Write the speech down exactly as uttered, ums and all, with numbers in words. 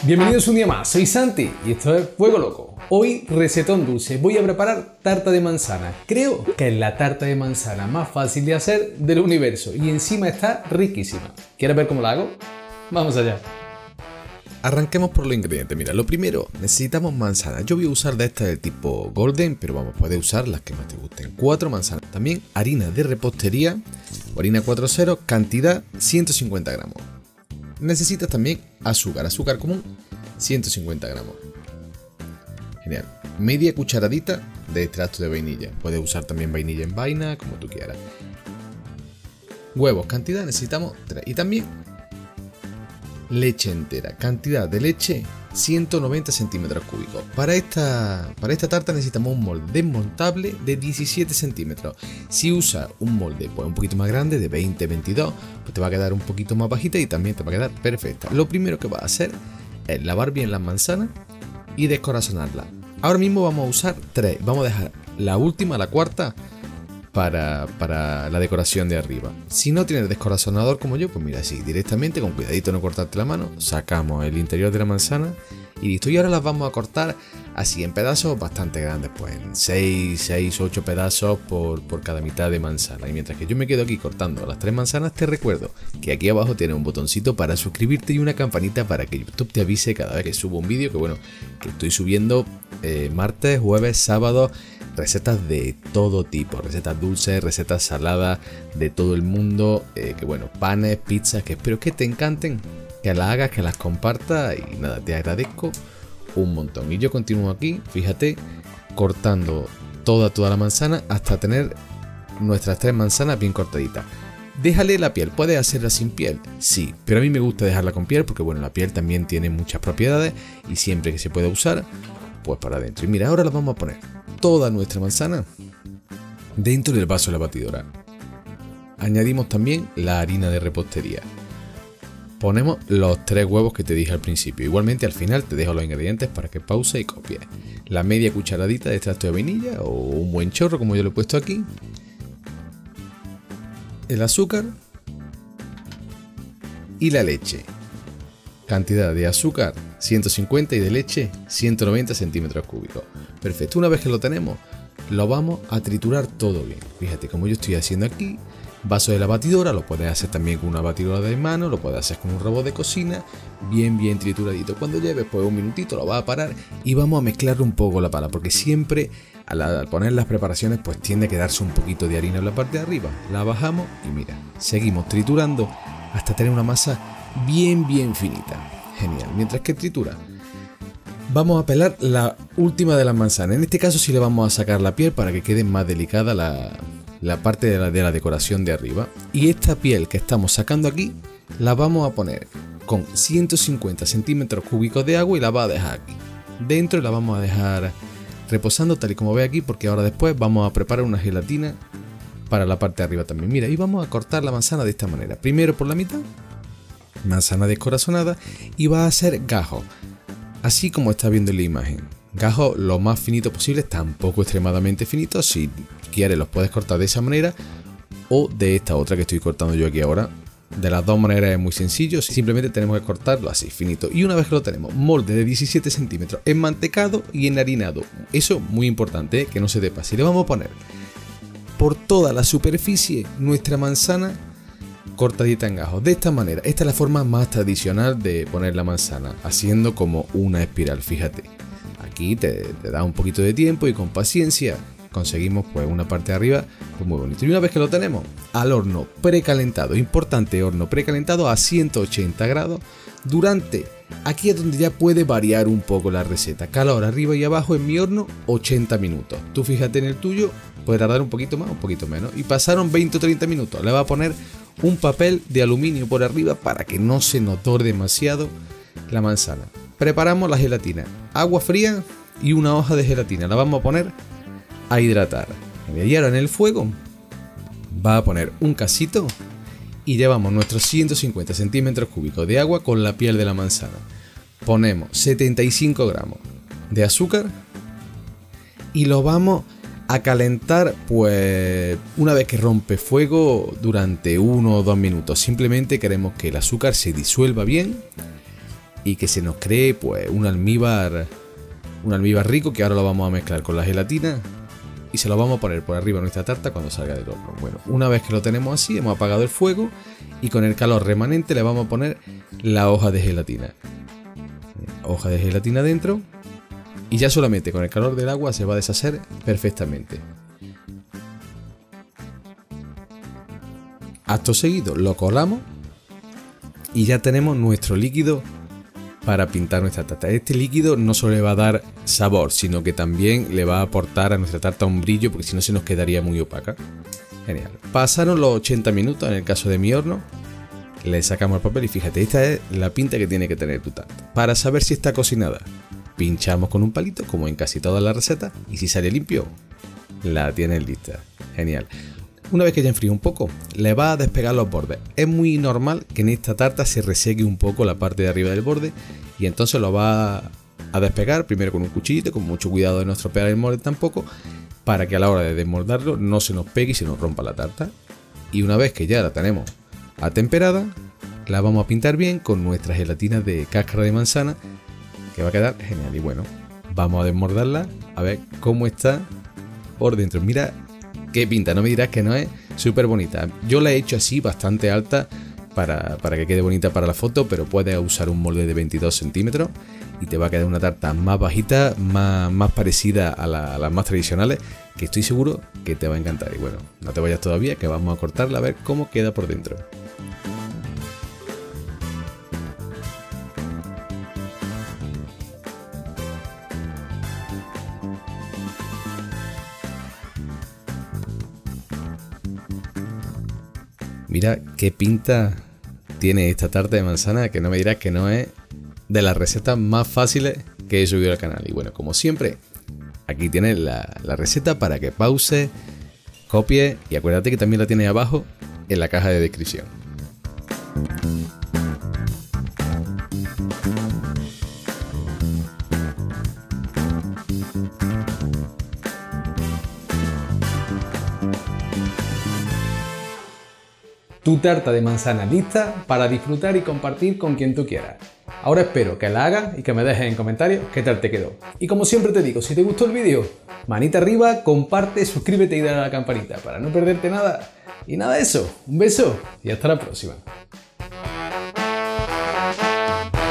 Bienvenidos un día más, soy Santi y esto es Fuego Loco. Hoy recetón dulce, voy a preparar tarta de manzana. Creo que es la tarta de manzana más fácil de hacer del universo y encima está riquísima. ¿Quieres ver cómo la hago? Vamos allá. Arranquemos por los ingredientes. Mira, lo primero, necesitamos manzanas. Yo voy a usar de estas del tipo golden, pero vamos, puedes usar las que más te gusten. Cuatro manzanas. También harina de repostería o harina cuatro cero, cantidad ciento cincuenta gramos. Necesitas también azúcar, azúcar común, ciento cincuenta gramos. Genial. Media cucharadita de extracto de vainilla. Puedes usar también vainilla en vaina, como tú quieras. Huevos, cantidad necesitamos tres. Y también leche entera, cantidad de leche ciento noventa centímetros cúbicos. Para esta, para esta tarta necesitamos un molde desmontable de diecisiete centímetros. Si usas un molde pues un poquito más grande, de veinte veintidós, pues te va a quedar un poquito más bajita y también te va a quedar perfecta. Lo primero que vas a hacer es lavar bien las manzanas y descorazonarlas. Ahora mismo vamos a usar tres, vamos a dejar la última, la cuarta, Para, para la decoración de arriba. Si no tienes descorazonador como yo, pues mira, así directamente, con cuidadito no cortarte la mano, sacamos el interior de la manzana y listo. Y ahora las vamos a cortar así en pedazos bastante grandes, pues en seis, seis, ocho pedazos por, por cada mitad de manzana. Y mientras que yo me quedo aquí cortando las tres manzanas, te recuerdo que aquí abajo tienes un botoncito para suscribirte y una campanita para que YouTube te avise cada vez que subo un vídeo, que bueno, que estoy subiendo eh, martes, jueves, sábado, recetas de todo tipo, recetas dulces, recetas saladas de todo el mundo, eh, que bueno, panes, pizzas, que espero que te encanten, que las hagas, que las compartas y nada, te agradezco un montón. Y yo continúo aquí, fíjate, cortando toda, toda la manzana hasta tener nuestras tres manzanas bien cortaditas. Déjale la piel, ¿puedes hacerla sin piel? Sí, pero a mí me gusta dejarla con piel porque bueno, la piel también tiene muchas propiedades y siempre que se pueda usar, pues para adentro. Y mira, ahora la vamos a poner toda nuestra manzana dentro del vaso de la batidora. Añadimos también la harina de repostería. Ponemos los tres huevos que te dije al principio. Igualmente al final te dejo los ingredientes para que pause y copies. La media cucharadita de extracto de vainilla o un buen chorro como yo lo he puesto aquí. El azúcar y la leche. Cantidad de azúcar ciento cincuenta y de leche ciento noventa centímetros cúbicos. Perfecto, una vez que lo tenemos, lo vamos a triturar todo bien. Fíjate como yo estoy haciendo aquí. Vaso de la batidora, lo puedes hacer también con una batidora de mano, lo puedes hacer con un robot de cocina, bien bien trituradito. Cuando lleves pues un minutito lo vas a parar y vamos a mezclar un poco la pala, porque siempre al, al poner las preparaciones pues tiende a quedarse un poquito de harina en la parte de arriba. La bajamos y mira, seguimos triturando hasta tener una masa bien bien finita. Genial. Mientras que tritura, vamos a pelar la última de las manzanas. En este caso sí le vamos a sacar la piel para que quede más delicada la, la parte de la, de la decoración de arriba. Y esta piel que estamos sacando aquí la vamos a poner con ciento cincuenta centímetros cúbicos de agua y la va a dejar aquí dentro y la vamos a dejar reposando tal y como ve aquí, porque ahora después vamos a preparar una gelatina para la parte de arriba también. Mira, y vamos a cortar la manzana de esta manera. Primero por la mitad, manzana descorazonada, y va a hacer gajos, así como está viendo en la imagen. Gajos lo más finito posible, tampoco extremadamente finitos. Si quieres los puedes cortar de esa manera o de esta otra que estoy cortando yo aquí ahora. De las dos maneras es muy sencillo, simplemente tenemos que cortarlo así, finito. Y una vez que lo tenemos, molde de diecisiete centímetros, enmantecado y enharinado. Eso muy importante, ¿eh? Que no se te pase. Y le vamos a poner por toda la superficie nuestra manzana cortadita en gajos. De esta manera, esta es la forma más tradicional de poner la manzana, haciendo como una espiral. Fíjate, aquí te, te da un poquito de tiempo y con paciencia conseguimos pues una parte de arriba pues muy bonito. Y una vez que lo tenemos, al horno precalentado, importante, horno precalentado a ciento ochenta grados durante, aquí es donde ya puede variar un poco la receta, calor arriba y abajo. En mi horno ochenta minutos, tú fíjate en el tuyo, puede tardar un poquito más, un poquito menos. Y pasaron veinte o treinta minutos, le va a poner un papel de aluminio por arriba para que no se nos dore demasiado la manzana. Preparamos la gelatina, agua fría y una hoja de gelatina, la vamos a poner a hidratar. Y ahora en el fuego va a poner un casito y llevamos nuestros ciento cincuenta centímetros cúbicos de agua con la piel de la manzana. Ponemos setenta y cinco gramos de azúcar y lo vamos a calentar pues una vez que rompe fuego durante uno o dos minutos. Simplemente queremos que el azúcar se disuelva bien y que se nos cree pues un almíbar, un almíbar rico, que ahora lo vamos a mezclar con la gelatina y se lo vamos a poner por arriba de nuestra tarta cuando salga del horno. Bueno, una vez que lo tenemos así, hemos apagado el fuego y con el calor remanente le vamos a poner la hoja de gelatina. Hoja de gelatina dentro y ya solamente con el calor del agua se va a deshacer perfectamente. Acto seguido lo colamos y ya tenemos nuestro líquido para pintar nuestra tarta. Este líquido no solo le va a dar sabor, sino que también le va a aportar a nuestra tarta un brillo, porque si no se nos quedaría muy opaca. Genial. Pasaron los ochenta minutos en el caso de mi horno. Le sacamos el papel y fíjate, esta es la pinta que tiene que tener tu tarta. Para saber si está cocinada, pinchamos con un palito, como en casi todas las recetas, y si sale limpio, la tienes lista. Genial. Una vez que ya enfríe un poco, le va a despegar los bordes. Es muy normal que en esta tarta se reseque un poco la parte de arriba del borde y entonces lo va a despegar primero con un cuchillito, con mucho cuidado de no estropear el molde tampoco, para que a la hora de desmoldarlo no se nos pegue y se nos rompa la tarta. Y una vez que ya la tenemos atemperada, la vamos a pintar bien con nuestra gelatina de cáscara de manzana, que va a quedar genial. Y bueno, vamos a desmoldarla a ver cómo está por dentro. Mira qué pinta, no me dirás que no es súper bonita. Yo la he hecho así, bastante alta, para, para que quede bonita para la foto, pero puedes usar un molde de veintidós centímetros y te va a quedar una tarta más bajita, más, más parecida a, la, a las más tradicionales, que estoy seguro que te va a encantar. Y bueno, no te vayas todavía, que vamos a cortarla a ver cómo queda por dentro. Mira qué pinta tiene esta tarta de manzana, que no me dirás que no es de las recetas más fáciles que he subido al canal. Y bueno, como siempre, aquí tienes la, la receta para que pause, copie y acuérdate que también la tienes abajo en la caja de descripción. Tu tarta de manzana lista para disfrutar y compartir con quien tú quieras. Ahora espero que la hagas y que me dejes en comentarios qué tal te quedó. Y como siempre te digo, si te gustó el vídeo, manita arriba, comparte, suscríbete y dale a la campanita para no perderte nada. Y nada de eso, un beso y hasta la próxima.